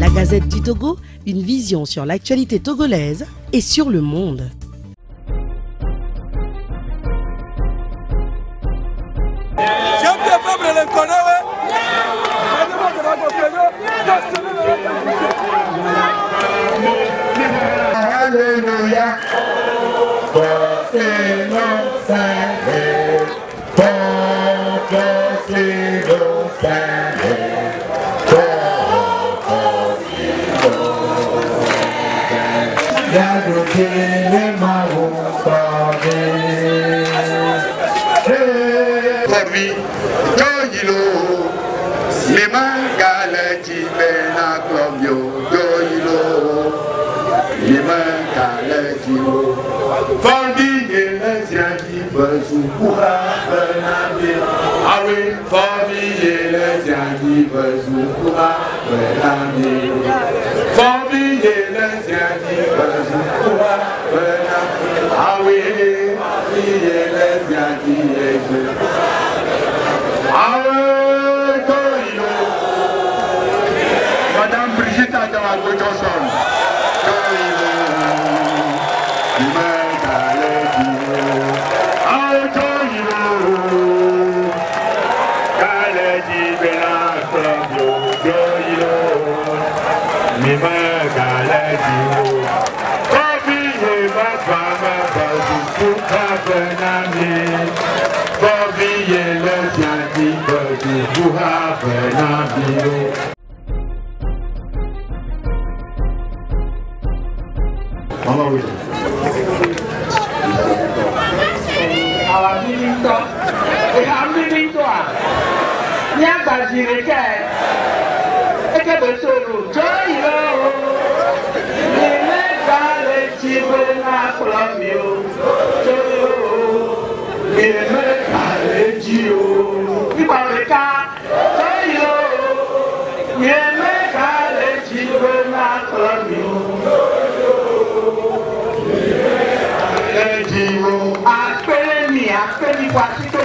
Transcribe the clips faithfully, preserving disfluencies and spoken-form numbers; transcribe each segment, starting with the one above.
Gazette du Togo, une vision sur l'actualité togolaise et sur le monde. Alléluia. Les mains galeti bena clomio doilo les mains galeti fondi les yaki besu kura benabi ah oui fondi les yaki besu kura benabi fondi les yaki besu kura benabi ah oui fondi les yaki besu ah oui. Madame Brigitte Adamago Johnson. Maman, oui. Alors, Milito, et à Milito, il y a pas de directeur, et que le solo, Joylo, les mecs les types na Colombio, Joylo, les mecs les Gio, il parle de cas, Joylo, les mecs les types na Colombio. Appelez-moi, appelez-moi, si tu veux,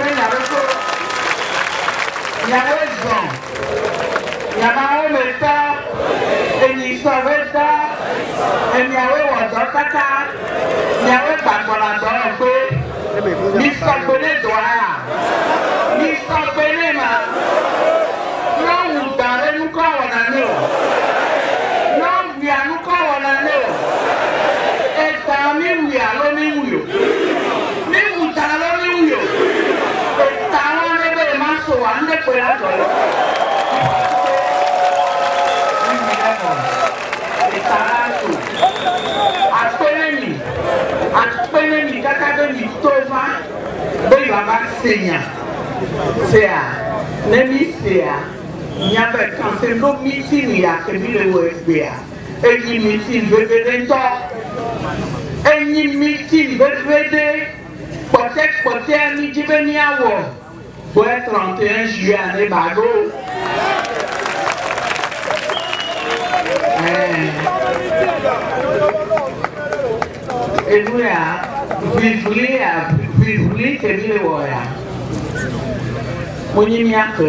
il y a raison. Il y a un état, et il y a un état, et il y a un état, il y a un état, il y a un c'est à Nemi c'est à il y a quand c'est le meeting il y a que le O F B A et le meeting veut venir et le meeting veut venir peut-être peut-être ni tu venir à voir pour être trente et un juillet à Nebago et nous à vivre à vivre que nous le voyons. Mon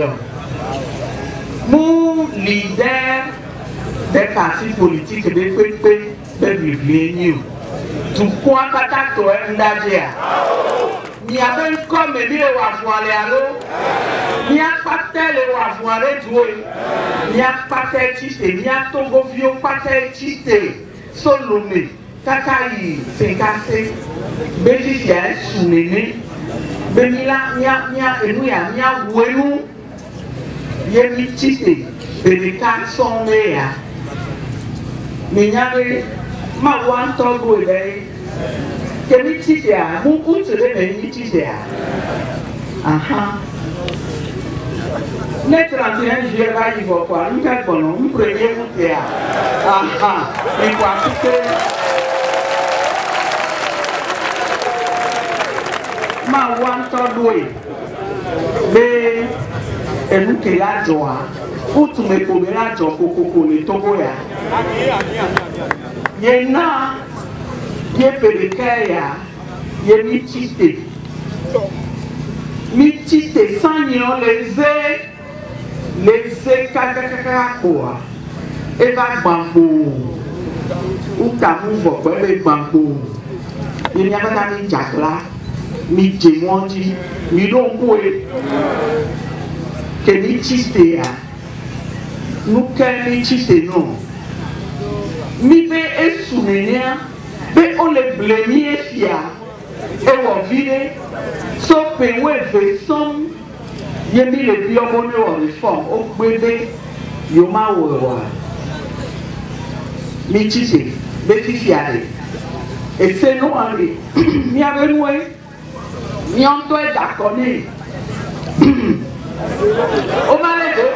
mon leader des partis politiques de P P de Vivlier tout quoi kata to ndadia ni aben comme bi le wa voile allo ni a patel le wa voile doué ni a patel tite ni a tongo vio patel tite solomé kakai cinquante bénéficiaire soumené Benila nya nya enu ya nya wenu ye mitite bedeka sonme ya menyare ma wan togo ile ke mitite ya mu utule be mitite ya aha ne trente et un juillet va y voir quoi nous quel bon nous premier route ya aha et quoi ma wan togo be enu ke la joa utu me ko be la jo kokoko ni togo ya ye na ye peleke ya ye mitite mitite sanyo leze leze kakakaka quoi Eva Bambo, ou Tamu Bobbe Bambo, il n'y a pas de Jacla, mi Jemondi, mi don't go que ni chiste nous qu'un ni chiste non. Mi be e souvenir, be on le blâmer fia, et on vide, sauf que ouais versant, yemi le biobonne ou réforme, au bébé, yoma ouwa. Mi chiste, be fifiade. Et c'est nous en lui. Mi avait noué, mi en toi d'accord. Au malais de.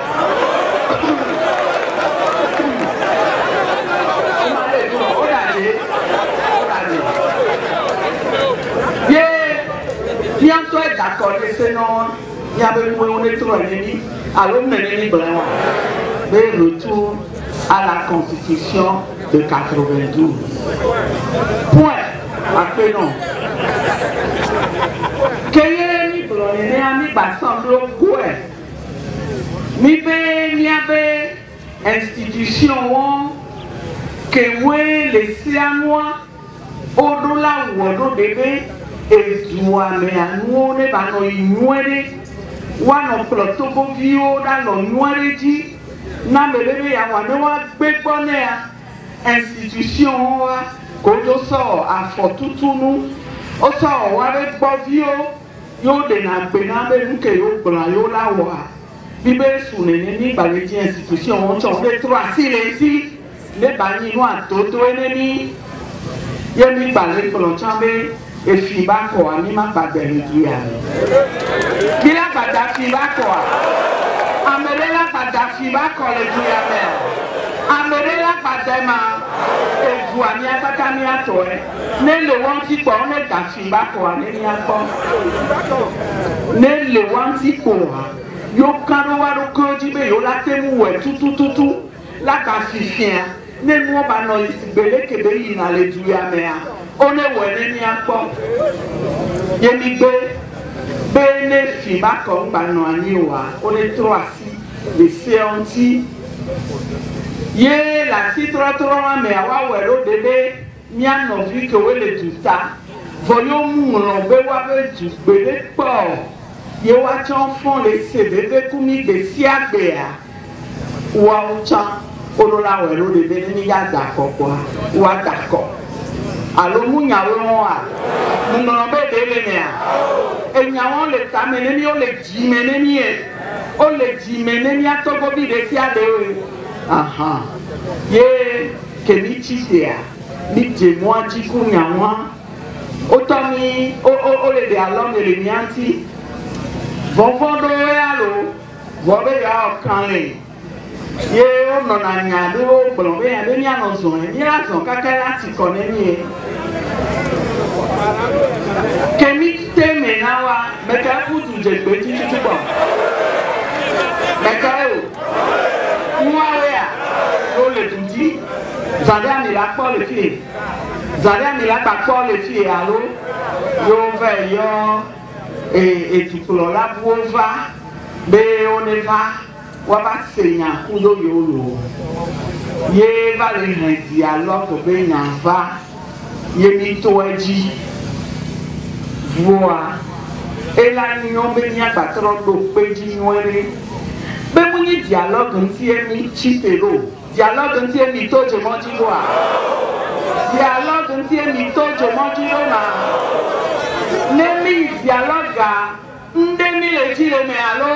Bien, toi d'accord, c'est non. Il y avait une on est trop ennemi. Alors, on est libre. Mais retour à la constitution de quatre-vingt-douze. Point. Après non. Qu'est-ce que vous avez mis ensemble quoi? Mi be mi avait institution que ouais les siamois au-delà ou au bébé et doit mais à nous ne va nous ignorer ou à nos protocoles vieux dans nos noirs dit na me bébé à moi ne va pas institution qu'on sort à fort tout nous au sort ou avec pas vieux yo de na penabe nous que yo blanc yo la wa bibe sous les ni ba les institutions on sont les trois silenci les bani no atoto enemi yemi ba les plonchambe et fiba ko ani ma ba de dia kila ba da fiba ko amele la ba da fiba ko le dia me amele la ba de ma e vu ani ataka mi ato e ne le won ti po ne da fiba ko ani ni apo ne le won ti po yo kanu wa ro ko ji be yo la temu we tutu tutu la ka fifia ne mo ba no isibele ke be yi na le duya me a o ne we ne ni apo ye mi gbe be ne fi ba ko ngba no ani wa o ne tro asi le seonti ye la si tro tro wa me a wa we ro debe mi a no vi ke we le tuta voyo mu ro be wa be ju be le po ye wa chon fon le C V V kumi de siagbea wa ucha olola we ro de be ni ya da ko kwa wa da ko alo mu nya wo a mu no be de le ne a e nya won le ta me ni o le ji me ni e o le ji me ni a to go bi de sia de o aha ye ke ni chi de a ni je mo a ji ku nya wa o to mi o o le de along le mi anti Vovando yalo, vobe ya kanle. Ye o no na nya do blombe ya be nya no so e ya so kakala ti kone ni. Kemi teme na wa me ka futu je gbe ti ti bo. Me ka o. Nwa we a o le tuti. Zadia mi la po le fi. Zadia mi la pa po le fi alo. Yo ve yo et et tu peux la voir be on va wa ba senya ku yo yo ye va le dialogue be nya va ye mi to eji voa e la ni on be nya ba tro do pe ji nwere be mu ni dialogue nti e mi chitelo dialogue nti e mi to je mo ji wa dialogue nti e mi to je mo ji na Nemi dialoga, ndemi le jile me alo,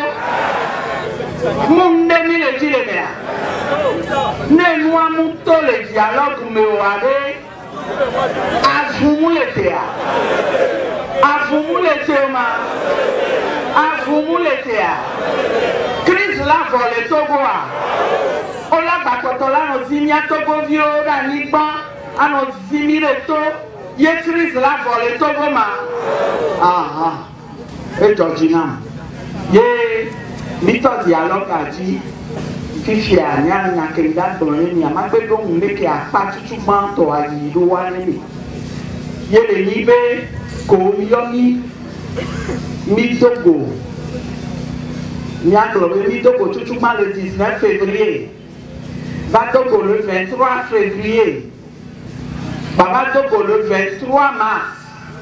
mundemi le jile me a. Ne noa muto le dialogue me wade, afumu le tea, afumu le tema, afumu le tea. Chris la vole togo a, ola bakotola no zimia togo vio da nipa, ano zimi le to. Ye Chris la vole togo ma ah ah e Georgina ye mito dialogue aji fifi anya nya kenda do ni ama gbe do nle ke apa tutu ma to ayi do wa ni ye le ni be ko yo ni mi togo ni aglo mi togo tutu ma le dix-neuf février va Togo le vingt-trois février. Baba Togo le vingt-trois mars.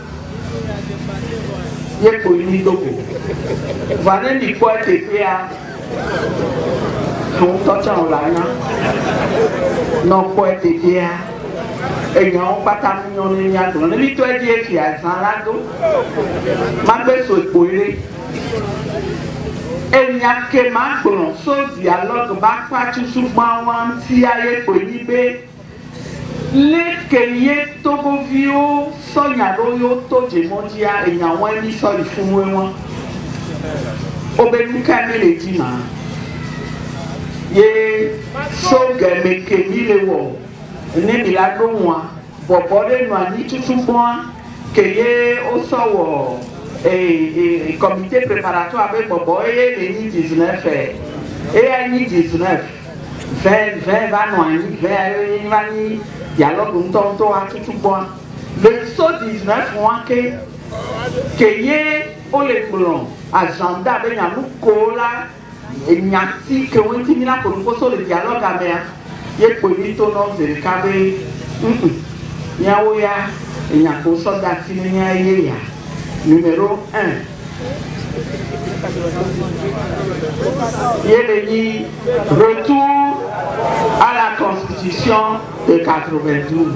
Il est pour une Togo. Voilà les poids de Péa. Nous t'entendons là. Non, poids de Péa. Et nous n'avons pas de temps. Nous n'avons pas de temps. Ma belle soit pour lui. Et il y a que ma grande chose, dialogue, ma partie sous ma wam, si aïe pour libérer. Les Kenyans Togo Vio, Sonia Loyo, Toje Mondia, et Yawani Soli Fumouéwan. Obeluka Meledima. Ye, Soga Mekemi Lewo. Nemilado moi, Bobode Noani Tutubois, Keye Osowo, et comité préparatoire avec Boboye, les dix-neuf, et à dix-neuf, vingt, vingt, vingt, vingt, vingt, dialogue un tonton à Tutubois. Le saut dix-neuf mois que Keye Olekulon, agenda avec Yanou Kola, et Nyati, que on dit là pour nous poser le dialogue à mer. Il y a des tonneaux de cabé. Il y a il y a un soldat numéro un. Il y a le retour à la constitution de quatre-vingt-douze.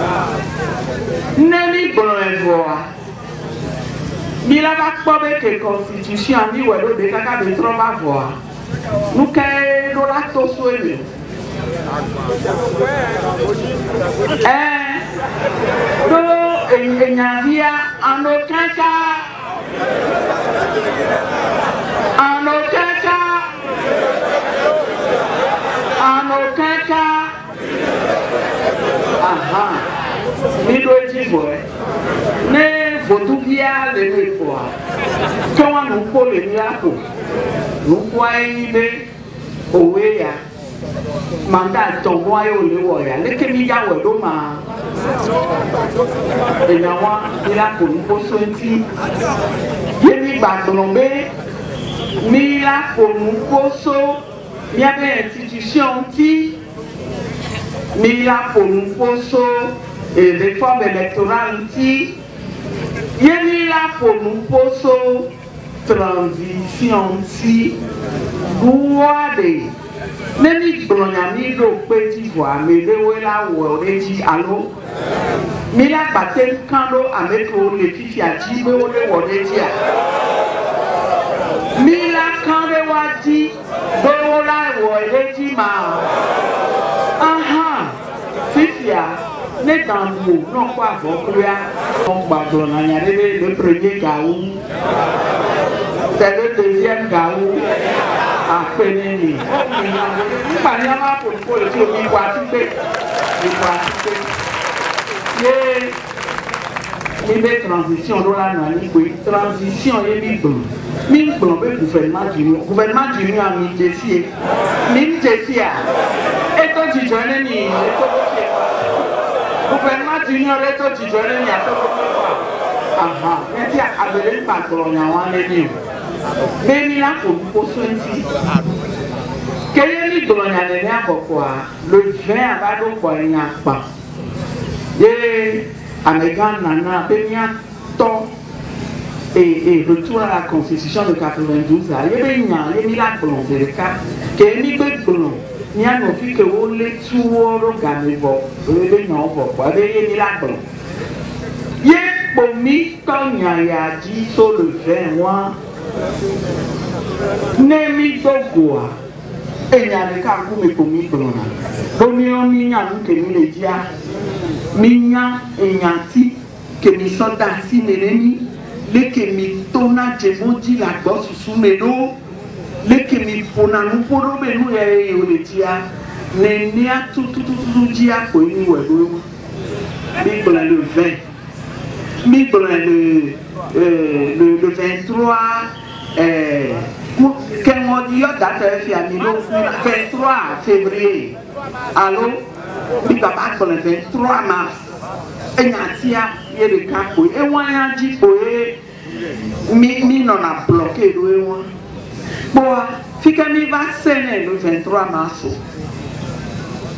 Nemi Bonnevoie. Il a pas que la constitution a mis le caca de trois voix. Nous qu'est-ce que nous avons Eh, nous, il n'y a en aucun cas, en aucun cas, en aucun cas, ah ah, mais doit dire ouais, mais faut tout bien les deux fois. Comment nous pouvons les miracles, nous pouvons aider au wéya. Mandat ton boy au Lewoya, les Kemiya Wedoma. Et Nawa, il a pour nous poser. Yemi Badombe, Mila pour nous poser. Il y avait institution qui, Mila pour nous poser, et réforme électorale qui, Yemi là pour nous poser, transition qui, Gouade. Neni Bronyami do petit voix, mais le wela ou reji allo. Mila batel kando avec les filles à Jibe ou le Wodetia. Mila kande wati, do wola ou reji ma. Aha, Fifia, n'est dans le mot, non pas Vokria, on va donner le premier gaou. C'est le deuxième gaou. Après, il y a des transitions dans la transition est libre. Mille gouvernement du gouvernement du a mis Jessie. Mille Jessie. Et toi, tu joins les gouvernement du Nord et toi, tu joins les ah ah, mais tu as abordé le patron, il y a un élément. Mais il a pour nous poser ici. Quel est le colonial pourquoi le vingt à Bado il n'y a pas. Et Américain Nana, il y a tant et retour à la constitution de quatre-vingt-douze. Il y a il y a il y a pour le cas. Quel est le colon? Il y a nos filles que vous les tuez au Gamébo. Vous les non pourquoi? Il y a il y a pour mi quand il y a dit sur le vingt mois. Nemi Togoa, et il y a des cas où mes commis blondes. Comme il y a un que nous les disons, Minya et Yanti, que mes soldats si l'ennemi, les que mes tona djemodi la gosse sous mes dos, les que mes pona nous pour nous et les dia, les nia tout tout tout tout dia pour nous et nous. Mais pour le vingt, mais pour le le vingt-trois. Eh, quel mois date vingt-trois février. Allô, il va pas le vingt-trois mars. Et il y a des cas pour et moi il dit pour mi non a bloqué le bon, fika mi va sonner le vingt-trois mars.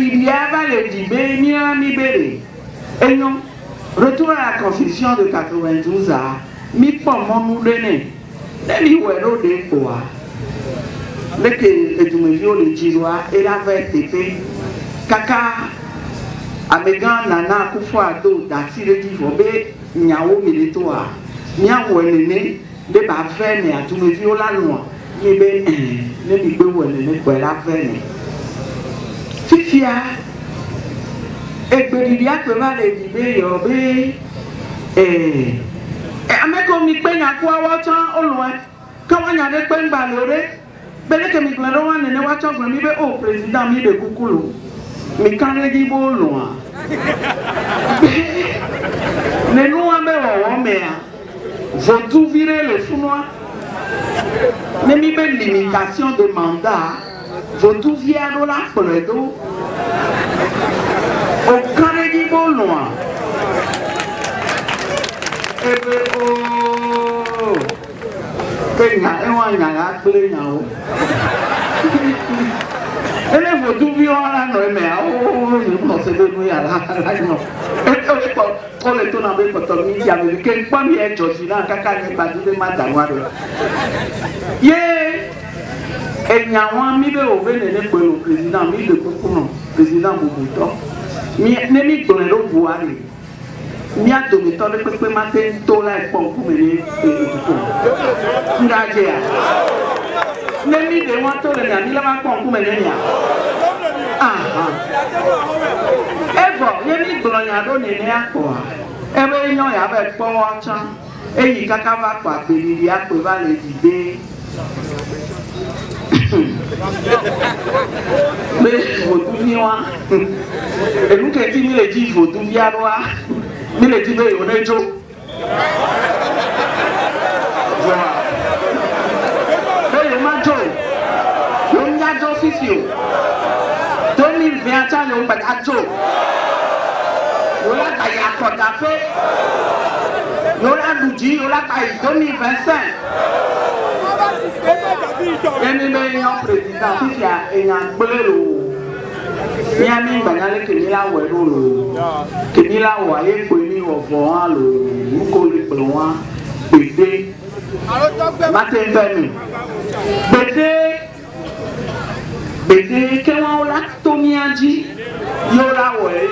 Bédilia va le dire, ni un ni béré. Et non, retour à la constitution de quatre-vingt-douze, mi pom mon donné. Demi wero de quoi. Dès que tu me viens le Chinois, et la verte épée, caca, Amégan nana kufwa do dasire di fobe, nyawo militoa, nyawo nene, de ba vene a tu me viens la loi, ni be, ne mi be wene kwa la vene. Fifia, ekberidia pe va le dibe yo be, eh, ameko mi pe na kwa watan olwe, kawa nya de pe ngba lore. Bele ke mi glero wa nene wa chogbe mi be o president mi de kukulu. Mi kane di bo loin. Ne nous en mettons mais vous tout virer le founois. Ne mi be limitation de mandat. Vous tout virer dans la coledo. Au kane di bo loin. Et be oh. Kenya ewa nyala kule nyao. Ele faut tout vivre là non mais oh je pense que nous y a là là non. Et on est pas on est tout dans le côté midi avec quel pas mi est Georgie là kaka ni pas de madame. Ye et nyawa mi be o vene le ko président mi de ko président Mobutu. Mi ne mi to le Buhari. Mi a to mi to le pepe matin to la e pon ku me ni e ko. Ndaje ya. Ne mi de wan to le ni la ma pon ku me ni ya. Ah ah. Evo, ye mi gboro ya do ni ni apo a. Ebe yan ya be po wa chan. Eyi kaka va pa pe ni ya pe va le dide. Mais faut tout bien. Et nous qui dit le dit faut tout bien là. Mais le dit on est jo. Voilà. Mais ma jo. On y a jo fifio. deux mille vingt ans on pas jo. On a kaya kota fait. On a douji, on a kaya deux mille vingt-cinq. Emi be yan président fi ya eyan gbelo mi ami gbanale ke mi la we lo ke mi la wa ye pe ni ofo an lo ko le pe won gbede matin femi gbede gbede ke won la to mi aji yo la we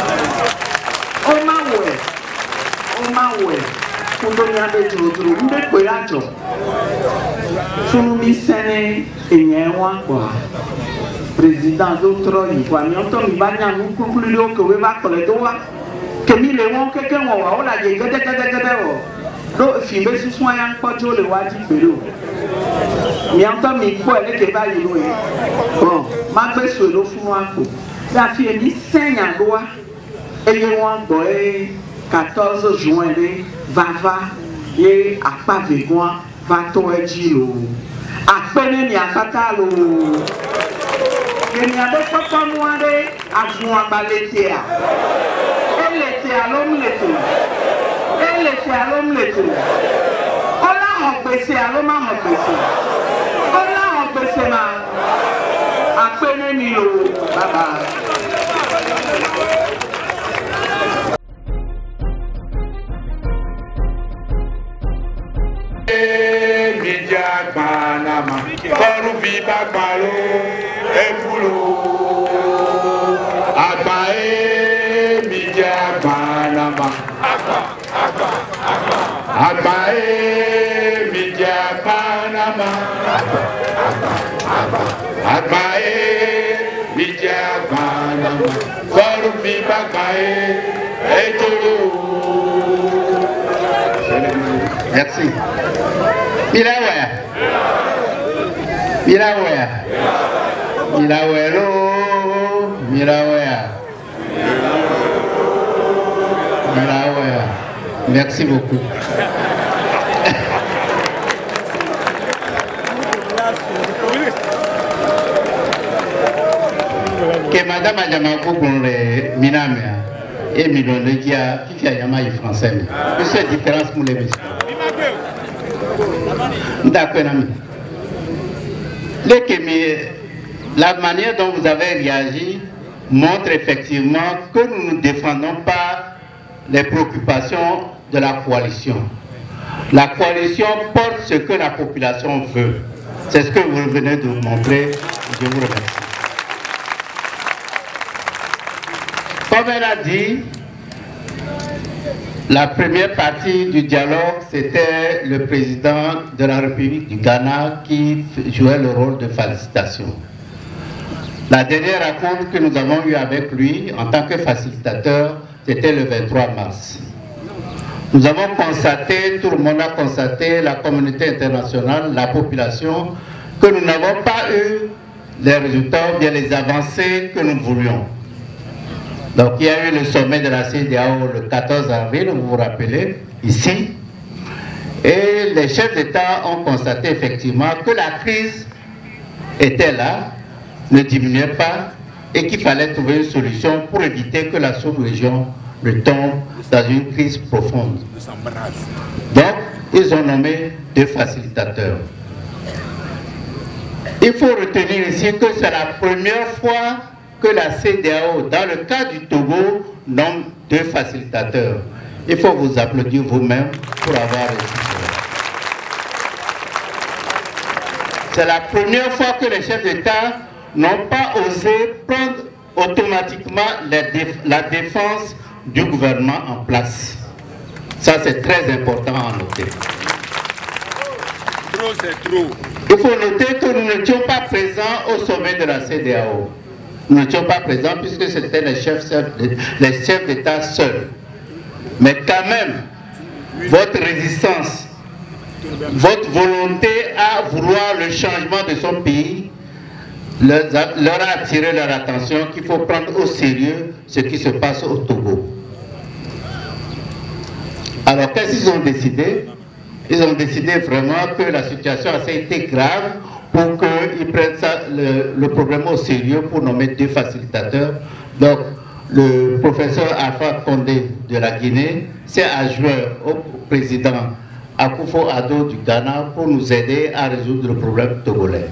o ma we o ma we kundo mi ade duro duro mbe pe la jo funu mi sene enyen wa kwa président d'autre yi kwa mi onto mi banya mu kukuli lo ke we ba kole do wa ke mi le won keke won wa o la je gede gede gede o do fi be susun aya npo jo le wa ji pelo mi onto mi po ele ke ba yi lo e bon ma gbe so lo funu apo da fi mi senya do wa eye won gbo e quatorze juin de vava ye apa vegon va to eji lo apene ni akata lo eni ade papa mu ade afun agbalete a elete alom lete elete alom lete ola hogbese aloma hogbese ola hogbese ma apene ni lo baba. Panama, Koru Viva Palo, Epulo, Abae, Media Panama, Abae, Media Panama, Abae, Media Panama, Koru Viva Pae, Epulo. Merci. Milawaya. Milawaya. Milawelo. Milawaya. Milawaya. Merci beaucoup. Que madame Adjama Koukounle Minamea et Milone Dia qui fait Yamaï français. Que c'est différence pour les messieurs. D'accord, ami. La manière dont vous avez réagi, montre effectivement que nous ne défendons pas les préoccupations de la coalition. La coalition porte ce que la population veut. C'est ce que vous venez de vous montrer. Je vous remercie. Comme elle a dit, la première partie du dialogue, c'était le président de la République du Ghana qui jouait le rôle de facilitation. La dernière rencontre que nous avons eue avec lui en tant que facilitateur, c'était le vingt-trois mars. Nous avons constaté, tout le monde a constaté, la communauté internationale, la population, que nous n'avons pas eu les résultats, bien les avancées que nous voulions. Donc il y a eu le sommet de la C E D E A O le quatorze avril, vous vous rappelez, ici. Et les chefs d'État ont constaté effectivement que la crise était là, ne diminuait pas, et qu'il fallait trouver une solution pour éviter que la sous-région ne tombe dans une crise profonde. Donc, ils ont nommé deux facilitateurs. Il faut retenir ici que c'est la première fois que la C E D E A O, dans le cas du Togo, nomme deux facilitateurs. Il faut vous applaudir vous-même pour avoir réussi cela. C'est la première fois que les chefs d'État n'ont pas osé prendre automatiquement la, déf la défense du gouvernement en place. Ça, c'est très important à noter. Trop, c'est trop. Il faut noter que nous n'étions pas présents au sommet de la C E D E A O. Nous n'étions pas présents puisque c'était les chefs, les chefs d'État seuls. Mais quand même, votre résistance, votre volonté à vouloir le changement de son pays, leur a, leur a attiré leur attention qu'il faut prendre au sérieux ce qui se passe au Togo. Alors qu'est-ce qu'ils ont décidé? Ils ont décidé vraiment que la situation a été grave pour qu'ils prennent ça, le, le problème au sérieux pour nommer deux facilitateurs. Donc le professeur Alpha Condé de la Guinée s'est adjoint au président Akufo-Addo du Ghana pour nous aider à résoudre le problème togolais.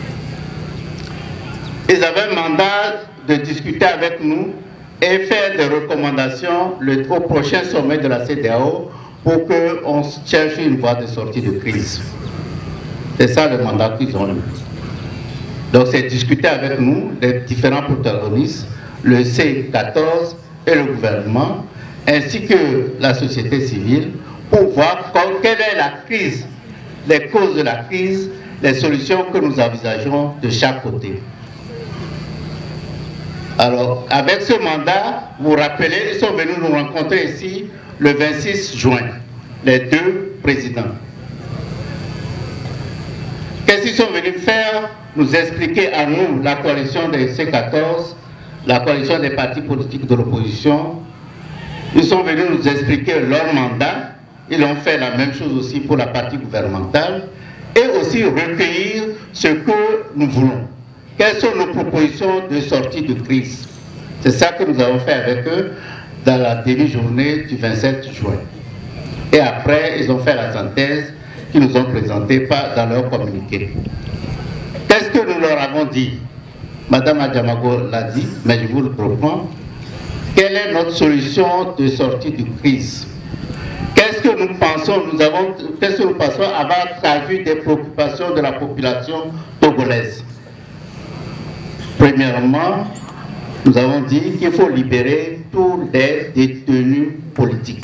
Ils avaient un mandat de discuter avec nous et faire des recommandations le, au prochain sommet de la C E D E A O pour qu'on cherche une voie de sortie de crise. C'est ça le mandat qu'ils ont eu. Donc c'est discuter avec nous, les différents protagonistes, le C quatorze et le gouvernement, ainsi que la société civile, pour voir quelle est la crise, les causes de la crise, les solutions que nous envisageons de chaque côté. Alors, avec ce mandat, vous vous rappelez, ils sont venus nous rencontrer ici le vingt-six juin, les deux présidents. Qu'est-ce qu'ils sont venus faire? Nous expliquer à nous, la coalition des C quatorze, la coalition des partis politiques de l'opposition. Ils sont venus nous expliquer leur mandat. Ils ont fait la même chose aussi pour la partie gouvernementale. Et aussi recueillir ce que nous voulons. Quelles sont nos propositions de sortie de crise? C'est ça que nous avons fait avec eux dans la demi-journée du vingt-sept juin. Et après, ils ont fait la synthèse qu'ils nous ont présentée dans leur communiqué. Qu'est-ce que nous leur avons dit? Madame Adjamago l'a dit, mais je vous le reprends. Quelle est notre solution de sortie de crise? Qu'est-ce que nous pensons, nous avons, qu'est-ce que nous pensons avoir traduit des préoccupations de la population togolaise? Premièrement, nous avons dit qu'il faut libérer tous les détenus politiques.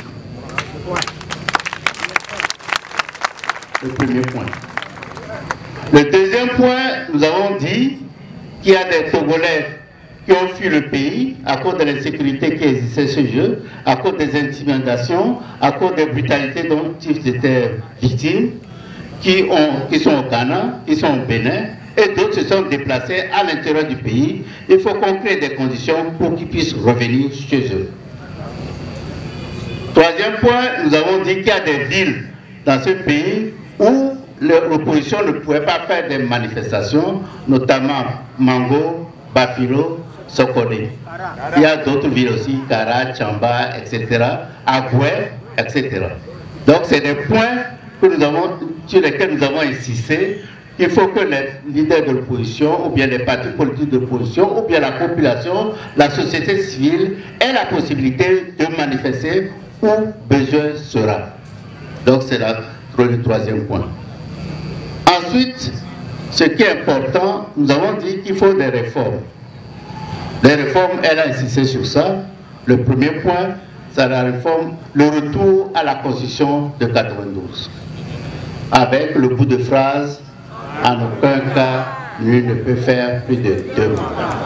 Le premier point. Le deuxième point, nous avons dit qu'il y a des Togolais qui ont fui le pays à cause de l'insécurité qui existait chez eux, à cause des intimidations, à cause des brutalités dont ils étaient victimes, qui, ont, qui sont au Ghana, qui sont au Bénin, et d'autres se sont déplacés à l'intérieur du pays. Il faut qu'on crée des conditions pour qu'ils puissent revenir chez eux. Troisième point, nous avons dit qu'il y a des villes dans ce pays où l'opposition ne pouvait pas faire des manifestations, notamment Mango, Bafilo, Sokodé. Il y a d'autres villes aussi, Kara, Tchamba, et cetera, Agoué, et cetera. Donc c'est des points que nous avons, sur lesquels nous avons insisté, qu'il faut que les leaders de l'opposition, ou bien les partis politiques de l'opposition, ou bien la population, la société civile, aient la possibilité de manifester où besoin sera. Donc c'est là le troisième point. Ensuite, ce qui est important, nous avons dit qu'il faut des réformes. Les réformes, elle a insisté sur ça. Le premier point, c'est la réforme, le retour à la Constitution de quatre-vingt-douze. Avec le bout de phrase, en aucun cas, nul ne peut faire plus de deux mandats.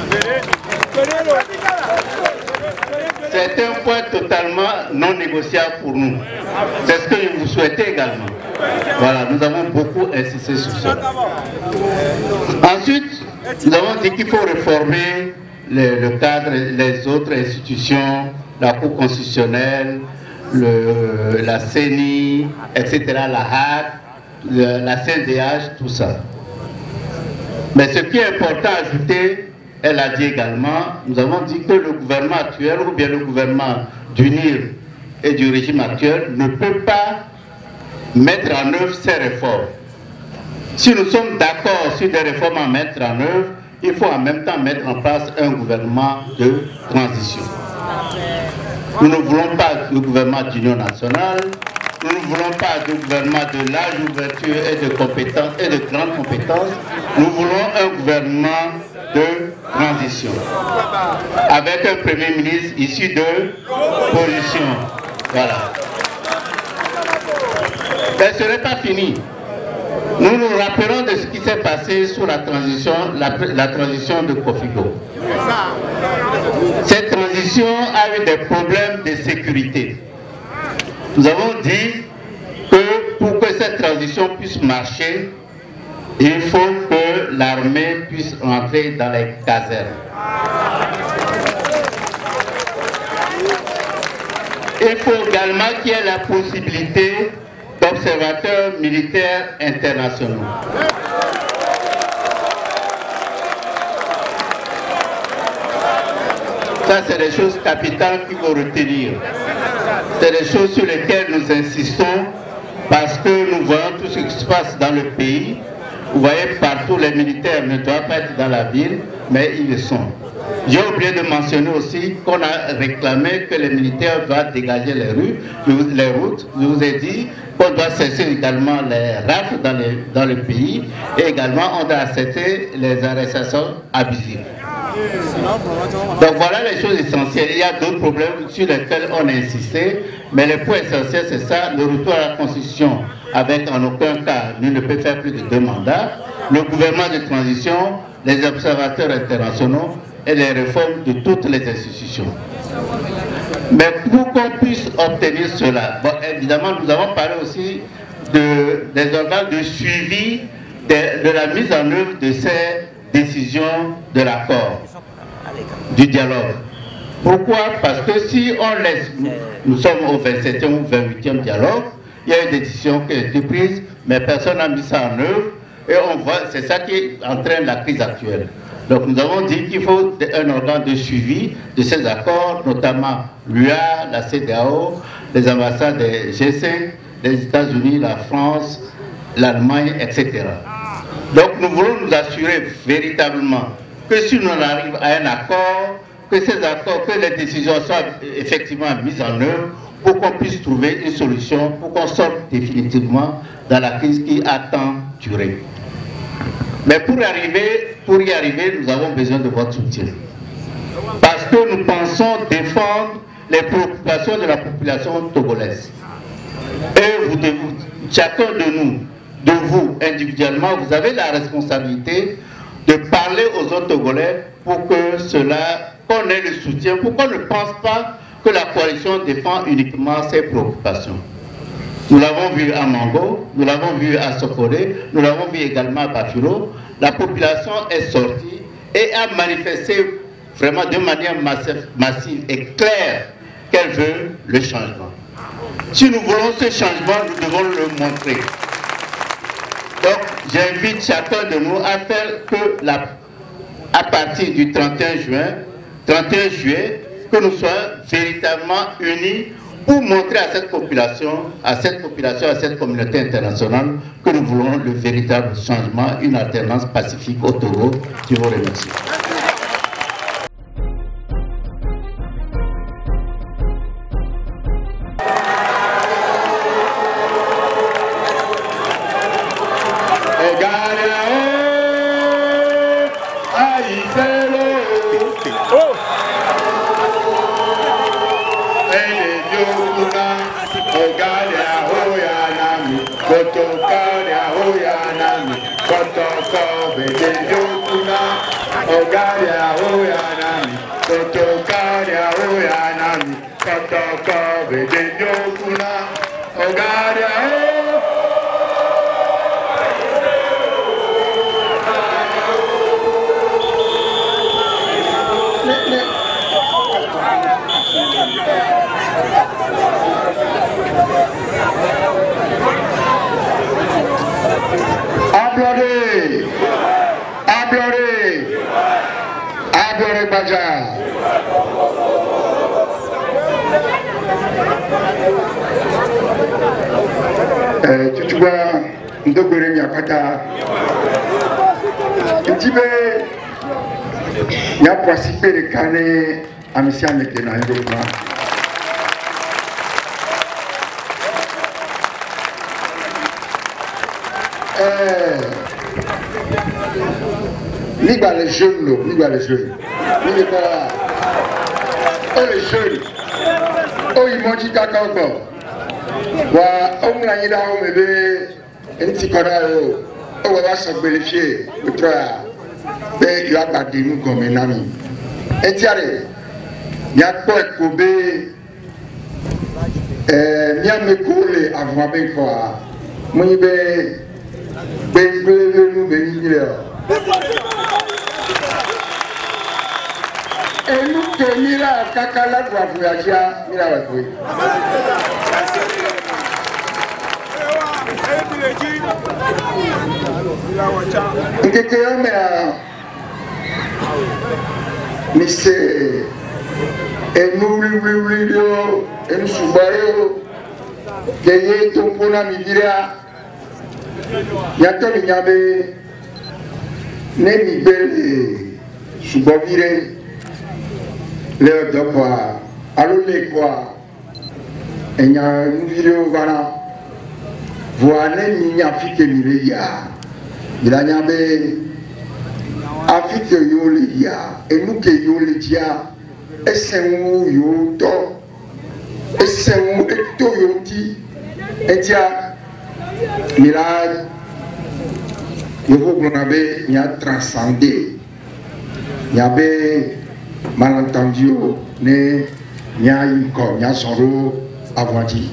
C'est un point totalement non négociable pour nous. C'est ce que vous souhaitez également. Voilà, nous avons beaucoup insisté sur ça. Ensuite, nous avons dit qu'il faut réformer le, le cadre, les autres institutions, la Cour constitutionnelle, le, la C E N I, et cetera, la H A C, la C N D H, tout ça. Mais ce qui est important à ajouter, elle a dit également, nous avons dit que le gouvernement actuel, ou bien le gouvernement du N I R et du régime actuel, ne peut pas mettre en œuvre ces réformes. Si nous sommes d'accord sur des réformes à mettre en œuvre, il faut en même temps mettre en place un gouvernement de transition. Nous ne voulons pas de gouvernement d'union nationale, nous ne voulons pas de gouvernement de large ouverture et de compétences et de grandes compétences, nous voulons un gouvernement de transition, avec un Premier ministre issu de position. Voilà. Mais ce n'est pas fini. Nous nous rappelons de ce qui s'est passé sur la transition, la, la transition de Kofigo. Cette transition a eu des problèmes de sécurité. Nous avons dit que pour que cette transition puisse marcher, il faut que l'armée puisse entrer dans les casernes. Il faut également qu'il y ait la possibilité d'observateurs militaires internationaux. Ça, c'est des choses capitales qu'il faut retenir. C'est des choses sur lesquelles nous insistons parce que nous voyons tout ce qui se passe dans le pays. Vous voyez partout, les militaires ne doivent pas être dans la ville, mais ils le sont. J'ai oublié de mentionner aussi qu'on a réclamé que les militaires doivent dégager les rues, les routes. Je vous ai dit qu'on doit cesser également les rafles dans, les, dans le pays et également on doit cesser les arrestations abusives. Donc voilà les choses essentielles. Il y a d'autres problèmes sur lesquels on a insisté, mais le point essentiel c'est ça, le retour à la Constitution avec en aucun cas, nul ne peut faire plus de deux mandats, le gouvernement de transition, les observateurs internationaux et les réformes de toutes les institutions. Mais pour qu'on puisse obtenir cela, bon, évidemment nous avons parlé aussi de, des organes de suivi de, de la mise en œuvre de ces décisions de l'accord, du dialogue. Pourquoi? Parce que si on laisse, nous, nous sommes au vingt-septième ou vingt-huitième dialogue, il y a une décision qui a été prise, mais personne n'a mis ça en œuvre, et on voit, c'est ça qui entraîne la crise actuelle. Donc nous avons dit qu'il faut un organe de suivi de ces accords, notamment l'U A, la C E D E A O, les ambassades des G cinq, les États-Unis, la France, l'Allemagne, et cetera. Donc nous voulons nous assurer véritablement que si on arrive à un accord, que ces accords, que les décisions soient effectivement mises en œuvre pour qu'on puisse trouver une solution, pour qu'on sorte définitivement dans la crise qui a tant duré. Mais pour y arriver, pour y arriver, nous avons besoin de votre soutien. Parce que nous pensons défendre les préoccupations de la population togolaise. Et vous, vous, chacun de nous, de vous individuellement, vous avez la responsabilité de parler aux autres Togolais pour que cela, qu'on ait le soutien, pour qu'on ne pense pas que la coalition défend uniquement ses préoccupations. Nous l'avons vu à Mango, nous l'avons vu à Sokoré, nous l'avons vu également à Bafilo. La population est sortie et a manifesté vraiment de manière massive, massive et claire qu'elle veut le changement. Si nous voulons ce changement, nous devons le montrer. Donc, j'invite chacun de nous à faire que, la, à partir du trente et un juin, trente et un juillet, que nous soyons véritablement unis pour montrer à cette population, à cette population, à cette communauté internationale que nous voulons le véritable changement, une alternance pacifique au Togo. Je vous remercie. Applaudez! Applaudez! Applaudez Baja! Tutuba ndogore nyakata ntibe ya participer le canet à mission avec les développement. Ni par les jeunes, non, ni par les jeunes. Ni par oh, les jeunes. Oh, ils m'ont dit d'accord encore. Wa on l'a dit là, on bébé, un petit corps, on va se vérifier. Le trois, ben il va battre nous comme un ami. Et tiens, il y a quoi Kobe, euh, il y a mes collègues avant ben quoi. Moi, ben, ben, ben, nous, ben, il est là. Et nous que Mira Kakala doit voyager, Mira va jouer. Ndeke mais mais c'est et nous lui lui lui et nous subayo gagner ton pona mivira yato minyabe ne mibele subavire le dopa alole quoi et nya vidéo voilà voilà ni afike mireya bila nyabe afike yole ya enuke yole dia esenwu yo to esenwu eto yo ti etia mira il faut qu'on avait y a transcendé il y avait malentendu né il y a une corps il y a son rôle avant dit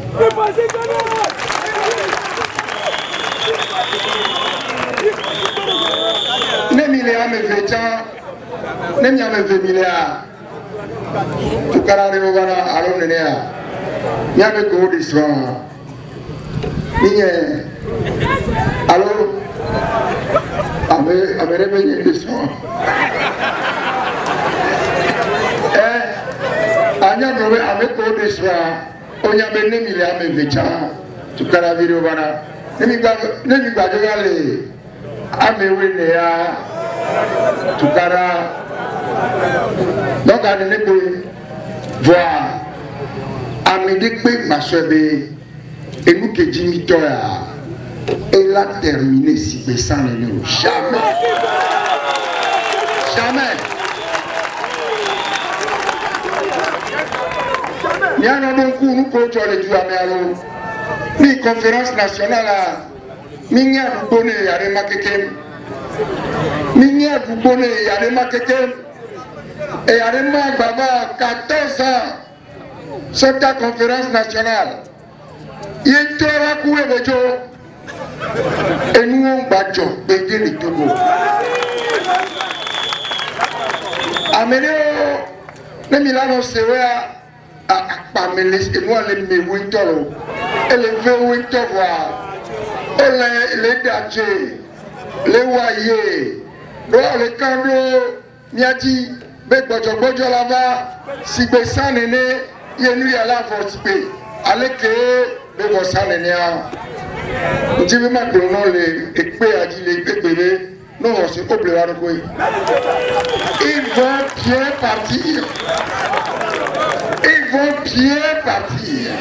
ne milliards me fait ne milliards me fait milliards tout carré au voilà alors ne n'est il y a des cours d'histoire il alors à me réveiller le soir. Eh, à nous trouver à me coder le soir. On y a bien des milliards de vétérans. Tout cas la vidéo voilà. Ne m'y pas, ne m'y pas regarder. À me ouénéa. Tout cas là. Donc à ne pas voir. À me découvrir ma soeur et nous que Jimmy Toya. Elle a terminé si baissant les nous. Jamais. Jamais. Il y a un bon coup, nous coachons les deux amis. Ni conférence nationale, ni a du bonnet, il y a des maquettes. Ni a du bonnet, il y a des maquettes. Et il y a des maquettes, quatorze ans, sur ta conférence nationale. Il y a deux coups de Joe. Et nous on bat Joe, aider les Togo. Amenez les Milano Sewa à Pamelis et moi les Mewintolo. Et les Vewinto voir. Et les Dadje, les Waye, les Kando, Miati, Bekojo Bojo là-bas, si Bessan est né, il y a lui à la force. allez que le voisin l'énéa. Je vais m'appeler le équipé à dire les équipés. Non, c'est pas plus rare que ils vont bien partir. Ils vont bien partir.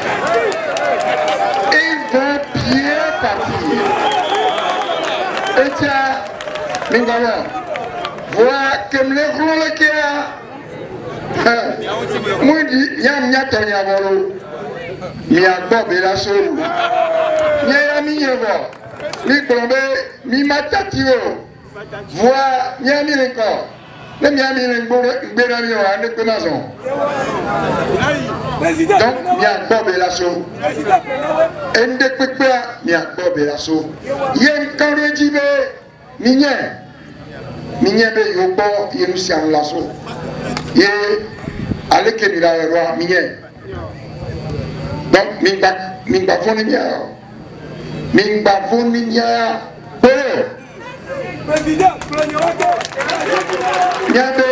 Ils vont bien partir. Et tiens, Mingala, voilà comme les gros qui a. Moi, je dis, il y a un y'a ton yavolo. Il y a Bob et la soul. Il y a un mi-yevo. Mi-colombe, mi-matativo. Voilà, il y a un mi-encore. Le mi-ami, il y a un mi-maison. Donc, il y a Bob et la soul. Et il y a Bob et la soul. Il y a un camp de Jibé. Migné. Migné, il y a un bon, il y a un sian lasso. Et allez que nous l'avons roi Migné. Donc, Mingba, Mingba Fonia. Mingba Fonia. Président, Niabe,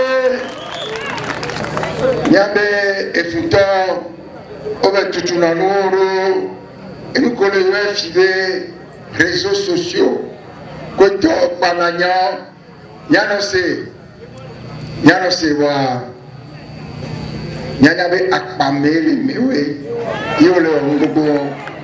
Niabe et Fouta, on va tout tourner à l'euro, et nous connaissons les réseaux sociaux, Koto, Panagna, Yanose, Yanose, wa, Yanyabe Akpame, les Mewe, Yole, Ngobo.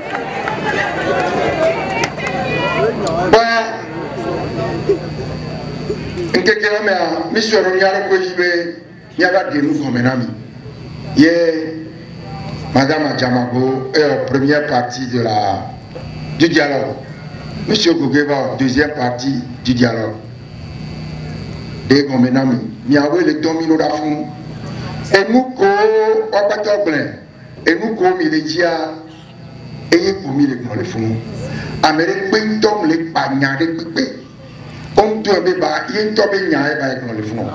Quelqu'un m'a mis sur un yard que je vais, il y a des nous comme un ami. Hier, Madame Adjamago est en première partie de la, du dialogue. Monsieur Gougeva, deuxième partie du dialogue. Et comme un ami, il y a les dominos d'Afon. Et nous, co, on va pas et nous, comme il est dit, et pour nous, les fonds. Amérique, les pagnards, les pépés. On doit be ba yin to be nyae ba ko le fun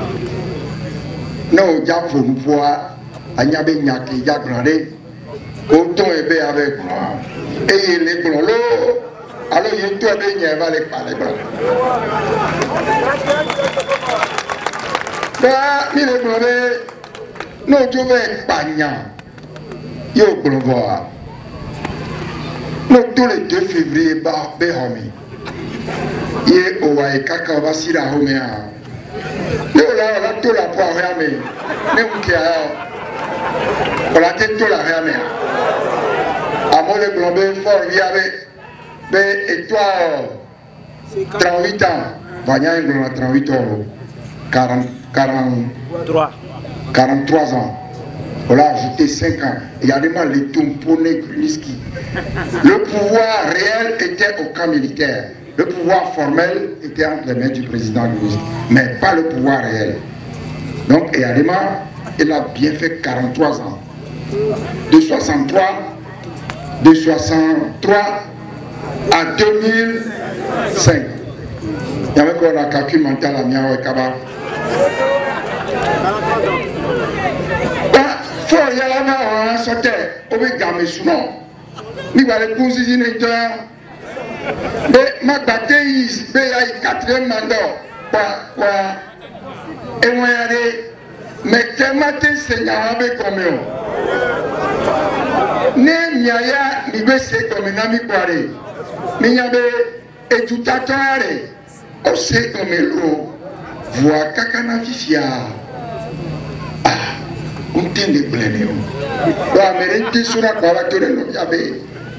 no ja fo mu po anya be nya ke ja grande o to e be avec moi et les blancs lo alors yin to be nya ba le pa le blanc ba mi le blanc be no jo be pa nya yo blanc voir no tous les deux février ba be homi ye owaye kaka va sira homea le la la to la po ahia me ne uke a ola te to la ahia me amole glombe fort viave be et toi trente-huit ans vanya nglo trente-huit ans quarante quarante-trois quarante-trois ans on l'a ajouté cinq ans. Il y a des mal les Tumpone Kruniski. Le pouvoir réel était au camp militaire. Le pouvoir formel était entre les mains du président Kruniski, mais pas le pouvoir réel. Donc, Eyadema, il a bien fait quarante-trois ans. De soixante-trois, de soixante-trois à deux mille cinq. Il y avait encore un calcul mental à Miao et Kaba. Il y a là-bas, on sortait, on va garder souvent. Nous allons poser une étoile. Mais ma bataille, il y a un quatrième mandat. Quoi, et moi, il y a mais tellement de seigneurs avec combien? Ne n'y a pas de bébé comme un ami boiré. Mais il y a et tout à l'heure, on sait comme l'eau. Vois kakana fifia. On tient des blés. Donc, Amérique, sur la quadrature, il y avait.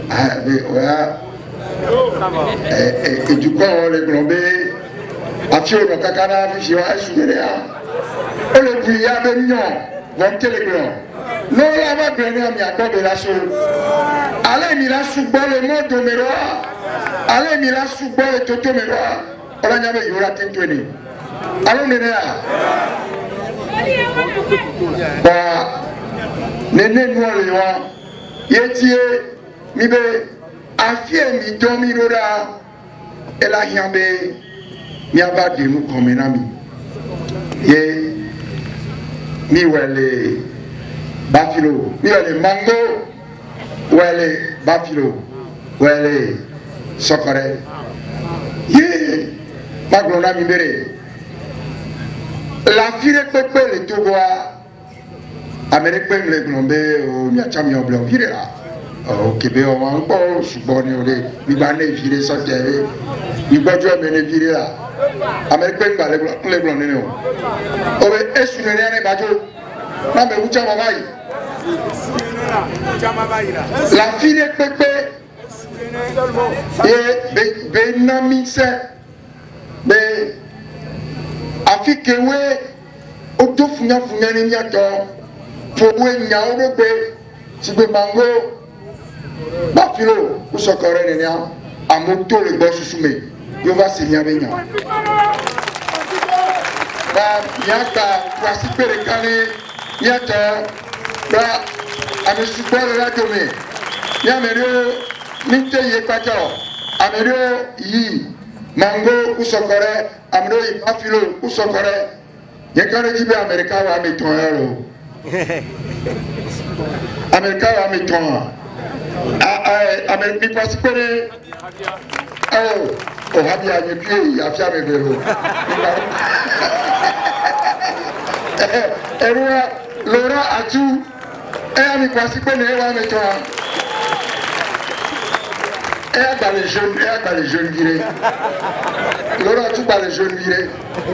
Et du coup, on les globés. A fier de kakana fifia, il y a on le brille avec nous. Donc, quel est le blanc? Non, là, on va gagner à Miakon de la chose. Allez, Mila Soukba, le mot de Méroa. Allez, Mila Soukba, le Toto Méroa. On a jamais eu la tête. Allons, Nénéa. Bah, Néné, nous, les gens, Yétié, Mibe, Afie, Midon, Mirora, et la Yambe, Miaba de nous comme un ami. Yé, Miwele, Bafilo, Miwele, Mango, Wele, Bafilo, Wele, Sokore, Yé, Maglona Mibere. La fille de le Togo, Amérique, le Glombé, au Miacham Blanc, au Québec, on va encore subonner, il va les virer sans terre, il va jouer à mener virer là. Américain, les blancs, les blancs, non. Oh, mais est-ce que vous avez un bateau? Non, mais vous avez la fille est pépé. Et Benami, c'est. Mais, Afrique, oui, autofunya funya ni miato, fowe nyao de be, si be mango, bafilo, ou sokore ne nya, amoto le boss sume, yo va se nya benya. Ba nyaka kwasi pere kane, nyata, ba ame support la tome, nya merio ninte ye kwato, amerio yi, mango ou sokore, amerio yi bafilo ou sokore. Je quand je dis Américain va me tourner. Américain va me tourner. Américain passe par les. Oh, on va bien me pied, il a fait mes vélos. Et Laura, Laura a tout. Et elle me passe par les va me tourner. Et elle dans les jeunes, et elle dans les jeunes virés. Laura a tout dans les jeunes virés.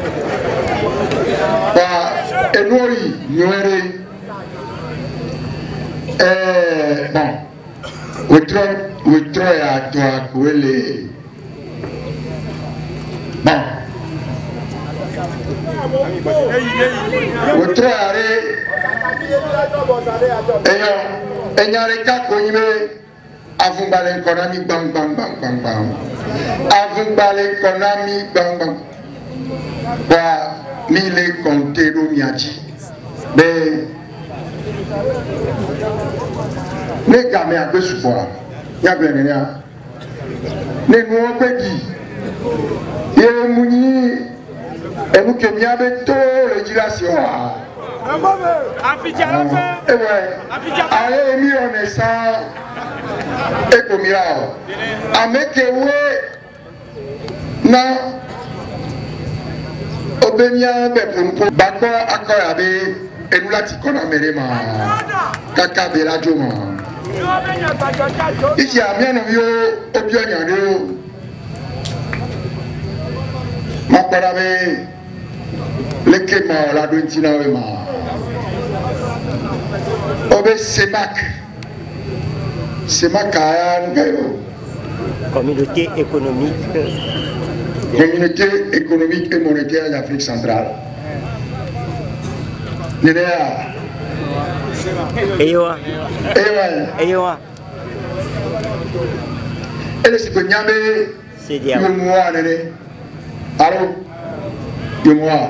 Bah, et nous, nous, euh, bon, we try, we try à toi, les, bon, we try à les, et et y a les cas qu'on y met, avant d'aller qu'on a mis bang bang bang bang bang, avant d'aller qu'on a mis bang bang, bah. Mille compté d'Omiachi. Mais les gamins à peu souvent, il y a bien rien. Les nous on peut dire, il y a un mouni, et nous qui n'y avait tout législation. Et ouais, allez, mis en essence, et comme il y a, à mettre ouais, non. Obénia pour Bako Akoyabe et nous la tikona merema kaka belajo ma ici a bien yo obio nyando ma parabe lekema la dointina wema obe semak semak aya ngayo communauté économique Communauté économique et monétaire d'Afrique centrale. Nénéa. Eyoa. Eyoa. Eyoa. Elle est Nyambe. C'est bien. Yomoa, Néné. Allô? Yomoa.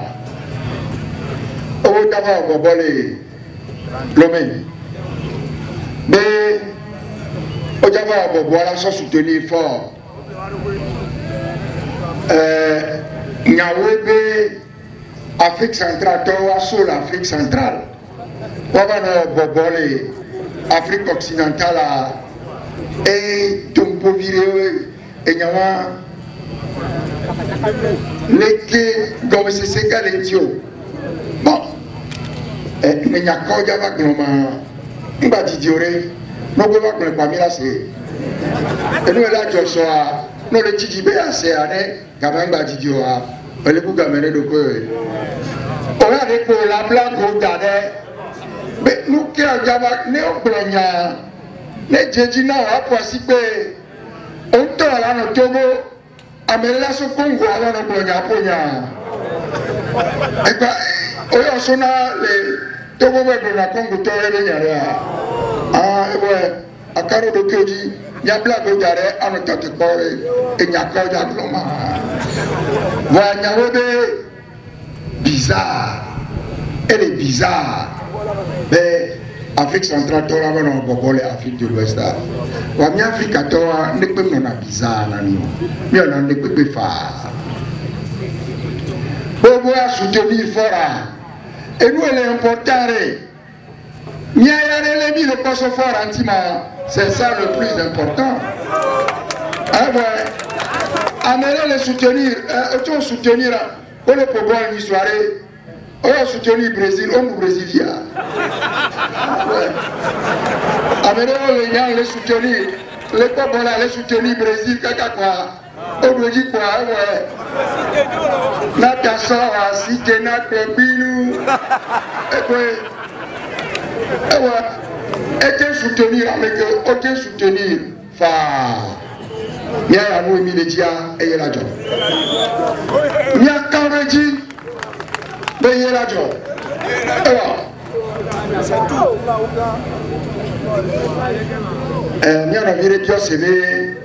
Au d'abord, Bobole. L'homme. Mais, au d'abord, Bobola, sans soutenir fort. Euh, Nyawebe, Afrique centrale, Towa sur l'Afrique centrale. Wabano Bobole, Afrique occidentale, et Tumpo Vireo, et Nyawa, Leke, comme c'est ce qu'elle est Tio. Bon, mais Nyako Yava Gloma, Mbati Diore, nous pouvons pas parmi là, c'est. Et nous là, Joshua. Non, le Tijibé a ces années, quand même, Badidio a. Elle est pour gagner de quoi. On a des pour la blague au Ghané. Mais nous qui avons dit, nous avons dit, les Djedjina ont participé. On t'a là dans le Togo, à Mela ce Congo, à la Pogna Pogna. Et bien, on a sonné les Togo, mais le Congo, tout est venu là. Ah, ouais, à Caro de Kyoji. Il y a blague au Ghané, à notre tête et il y a encore de l'homme. Voilà, il y a bizarre. Elle est bizarre. Mais Afrique centrale, tu as un peu Afrique de l'Ouest. Mais Afrique, tu as un peu bizarre. Mais on a un peu fort. Bobo a soutenu fort. Et nous, elle est importante. Il y a un ennemi de poste fort anti-ma. C'est ça le plus important. Ah ouais. Amener les soutenir. On soutenir. On le peut voir une soirée. On va soutenir le Brésil. On est Brésilien. Américains les gens les soutenir, les pauvres là les soutenir Brésil caca quoi, au Brésil quoi ouais. Natasha a cité notre binou, et puis et ouais, était soutenir avec aucun soutenir, fa. Mia ya nous immédiat et la job. Mia kanreji, et la job. Et voilà. Mia na vire Dieu c'est le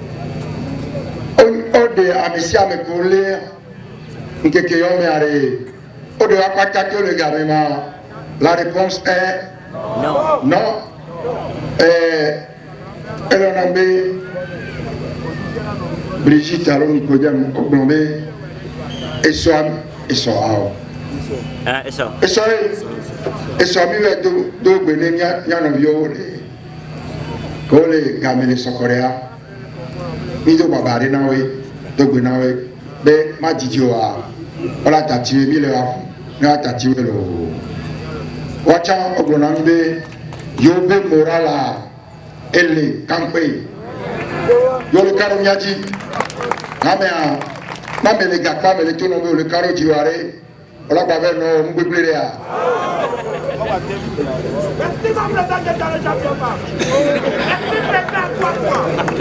au de amisia me coller nke ke yo me are au de apata que le gamin la réponse est non non euh elle en a mis Brigitte alors Nicodème Ogbombe et Soam et Soao ah et ça et Soam et Soam il do do benenya nyano viole kole gamele sokorea mi do babare na we do gbe na we be ma didi wa ola tati mi le wa na tati we lo wacha ogbona mbe yo be morala ele kampe yo le karo nyaji namea namele gakpa mele to no le karo jiware ola gba ve no mgbegbere a Merci mon président de la championnat. Merci président toi toi.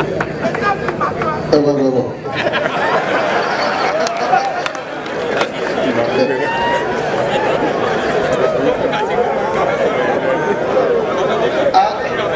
Eh bon bon bon. Ah.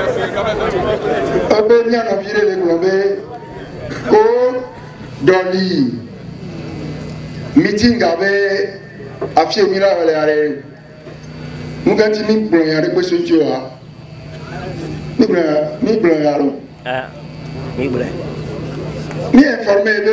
Obe nya no vire le globe. Ko doni meeting ave afie mira wale are mugati mi blon ya re peso ti o a mi blon mi blon ya ro ah mi blon mi informé de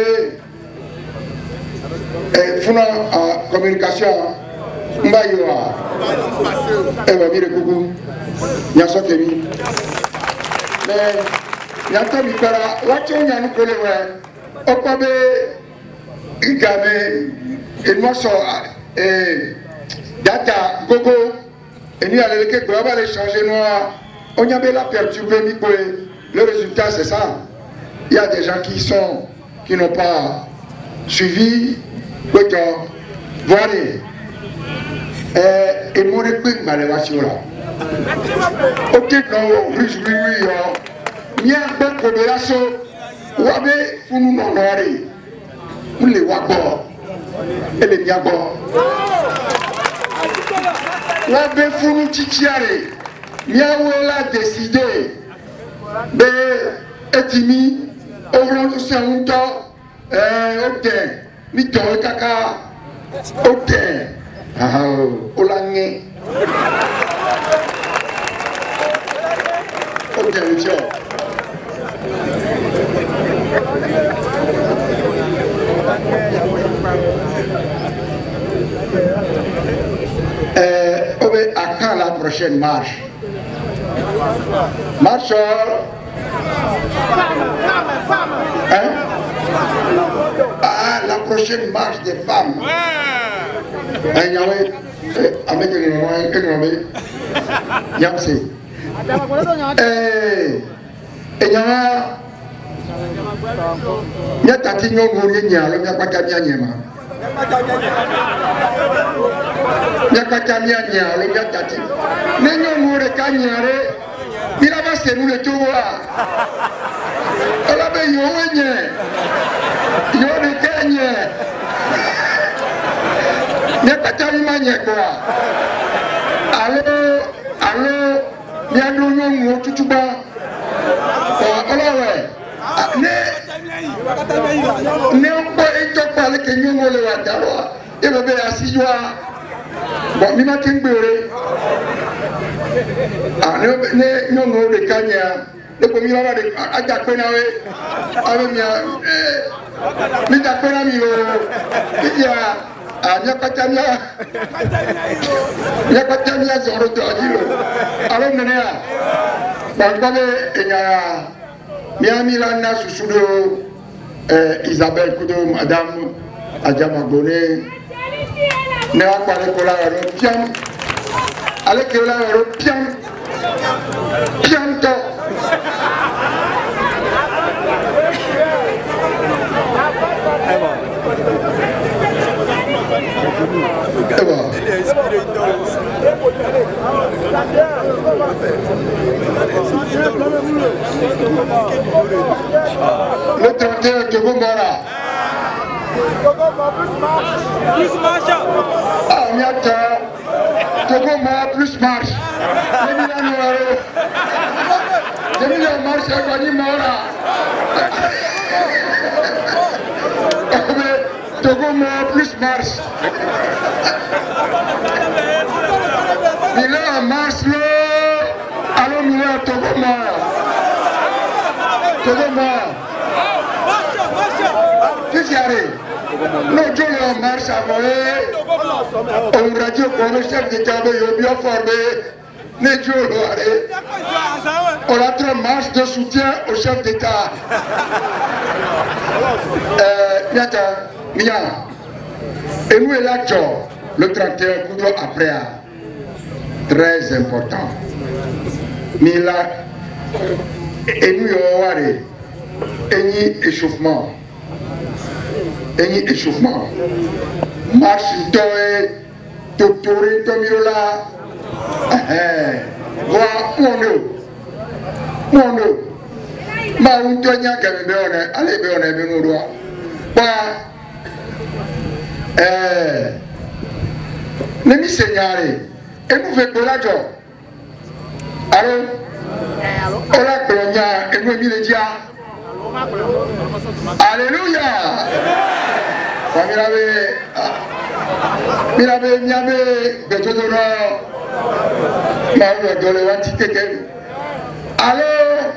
eh funa a communication mba yo a e ba mi re kuku ya so ke mi mais ya to mi para wa cho nya nu ko le we o ko be igame e mo so eh data gogo et nous allons que on va les changer noir on y avait la perturbé le résultat c'est ça il y a des gens qui sont qui n'ont pas suivi le temps voilà et mon république m'a l'évasion là ok non oui oui oui il y a un bon coopération ou avez vous nous honorer vous les wabo et les miabo la befunu titiare miawela décidé de etimi oron seunto euh ote mi to kaka ote ah olange ote ujo Euh, à quand la prochaine marche? Marche hein? Ah, la prochaine marche des femmes. Hein, Yahweh, avec le nom, avec le nom, Yamse. Eh, et Yahweh, il y a Tatignon Mourinho, il y a pas Kamianyema. Nyakatamia nya le nyakati nenyo mure kanyare bila base mule tuwa ala be yo wenye yo de kenye nyakatami manye kwa alo alo nyadu nyo tutuba olawe ne ne ko eto pale kenyo mole wa darwa e bebe asijwa bon mi ma tingbere ah ne ne nyongo de kanya ne ko mi la de aja pe na we ave mi eh mi ta pe na mi o ya ah nya katamia nya katamia zoro to ajilo alo mene ya bangale enya mi ami la na susudo eh Isabelle Kudo madame Adjama Gone ne va pas aller coller à l'autre pian, aller coller à l'autre pian, Pianto. Et bon. Le trente et un Togo Mora. Plus marche. Ah, on y attend. Togo Mora plus marche. Emilien Noiro. Emilien marche à Kwani Mora. Togo Mora plus marche. Il est en marche là. Allons nous à Togo Mora. Togo Mora. Qu'est-ce qui arrive? Nous sommes en marche à voler. On radio pour le chef d'État, il bien formé. On a trop marche de soutien au chef d'État. Bientôt, Mia. Et nous, là, le trente et un, coup de après, très important. Mais là, et nous, on va aller. Et échauffement. Et échauffement. Marche d'oeil, doctoré, Tomirola. Voilà, où on est. Où on est. Ma où tu as qu'à me allez, on est bien au droit. Eh, les missionnaires, et nous faisons la job. Alors, on a plonia et nous mis les dia. Alléluia. Mirabe, mirabe, mirabe, betodoro, mirabe, dole wanti keke. Alors,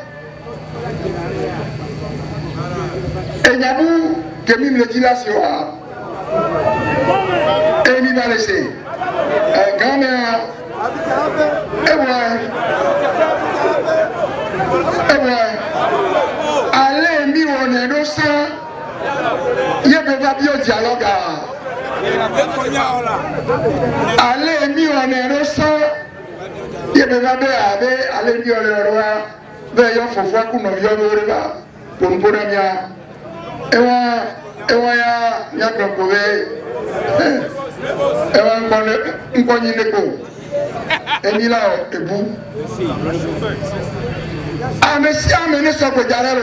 et n'abou que mime le dit là sur et m'y va laisser. Grand-mère, et ouais, et ouais, allez, mi on est dans ça. Il y a pas de dialogue. Allez, mi on est dans ça. Il y a pas de allez, mi on est dans ça. Ben, il faut voir qu'on a vu le repas pour nous donner bien. Et ouais, et ouais, il y a un peu et ouais, on connaît les coups. Et il a et vous. Ah, mais si amené ça pour dialogue.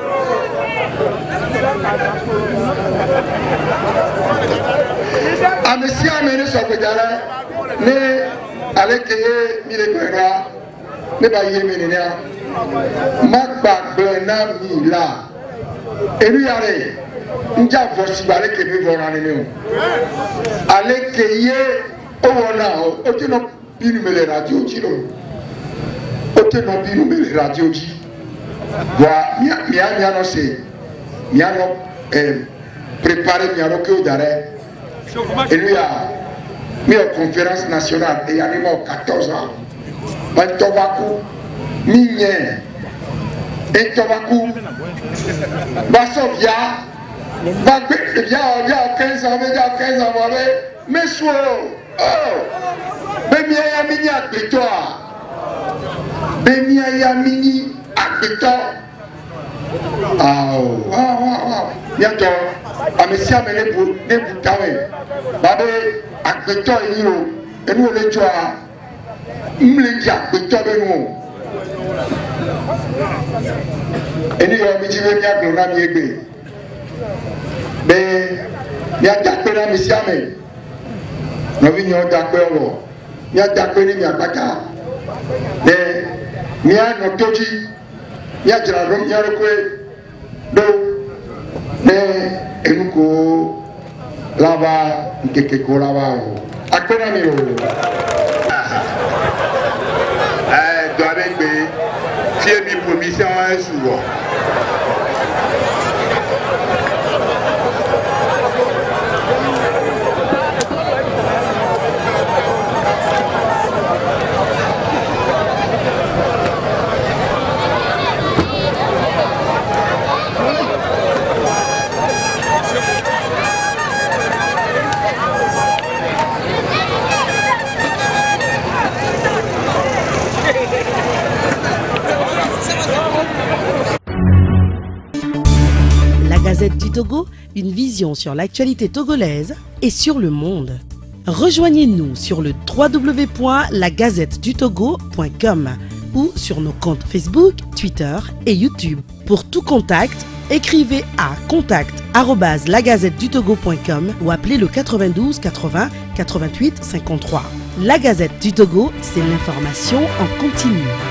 Ah, mais si amené ça pour dialogue, mais avec les mille euros, ne pas y mener. Magba Bena Mila. Et lui, allez, nous avons voici avec les deux volants. Allez, qu'il y ait au volant, au tenant plus de radio, au tenant plus de radio. Voilà, il y a annoncé, il y a préparé, il y a un d'arrêt. Et lui a mis en conférence nationale et il y a quatorze ans. Bantobaku, Migné, et Tobaku, Bassovia, il y a quinze ans, il y a quinze ans, mais soit, oh, mais il y a mini acteur, mais il y a mini acteur. Ah, ah, ah, bientôt, à monsieur amené pour des boutons, babé, acteur et nous, et nous les tuons. M'le dia beto be nu eni yo mi ti be mi agbo na mi egbe be mi ajape na mi si ame no vi ni o jape owo mi ajape ni mi apata be mi ano toji mi ajira ro mi aro kwe do be enuko lava nkeke ko lava o akpena mi o avec des fiers mis promissions souvent. du Togo, une vision sur l'actualité togolaise et sur le monde. Rejoignez-nous sur le w w w point la gazette du togo point com ou sur nos comptes Facebook, Twitter et YouTube. Pour tout contact, écrivez à contact arobase la gazette du togo point com ou appelez le quatre-vingt-douze quatre-vingts quatre-vingt-huit cinquante-trois. La Gazette du Togo, c'est l'information en continu.